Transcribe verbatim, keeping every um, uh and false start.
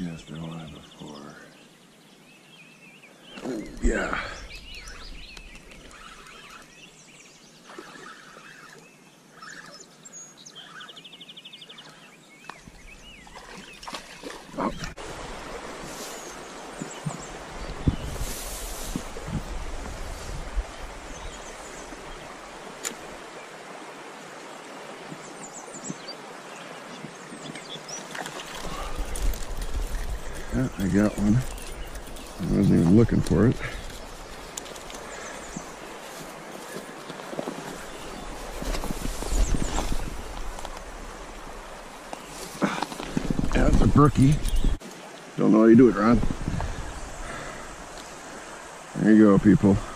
cast her on it before. Oh, yeah. Oh. Yeah, I got one. I wasn't even looking for it. Yeah, it's a brookie. Don't know how you do it, Ron. There you go, people.